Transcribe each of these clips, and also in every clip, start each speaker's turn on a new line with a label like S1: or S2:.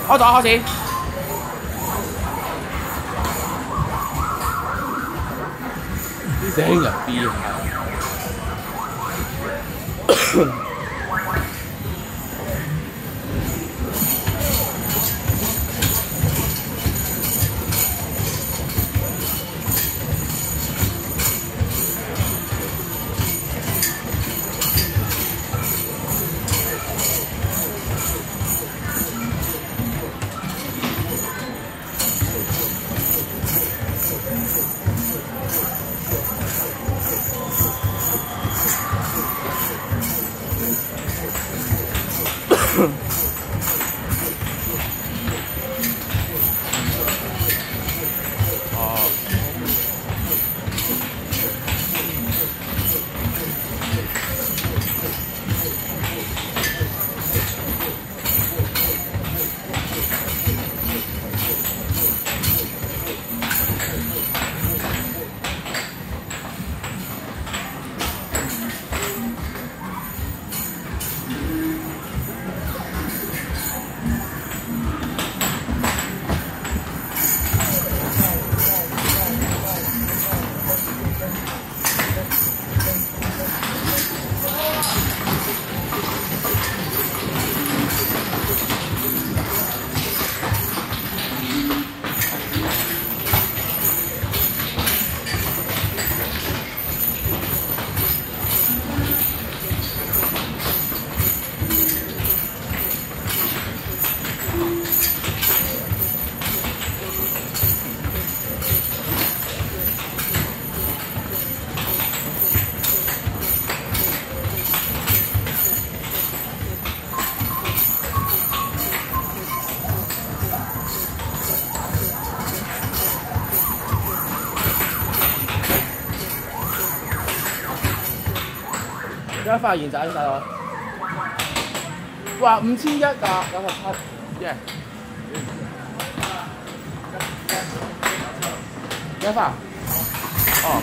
S1: 開咗開始。啲聲入邊。而家發現仔大佬，哇5100㗎，97耶！幾多發？哦。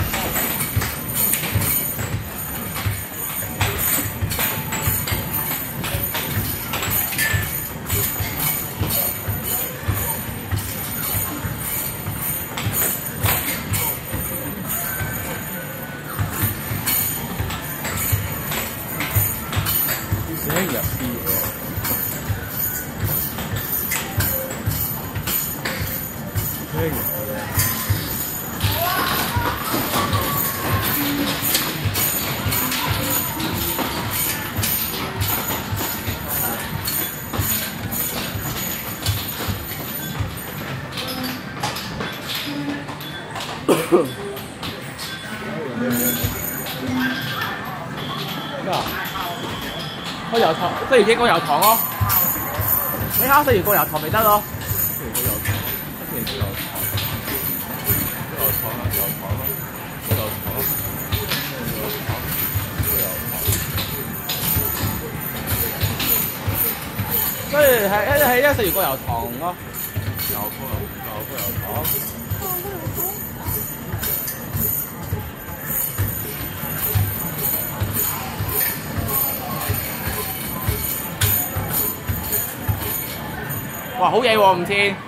S1: 聲入啲喎，聲入嘅。咩啊？開油糖，不如應該油糖咯。你考食完個油糖咪得咯。食完個油糖，食完個油糖，油糖啦，油糖啦，油糖，油糖，油糖。所以係一食完個油糖咯。油糖。哇，好嘢喎，唔似〜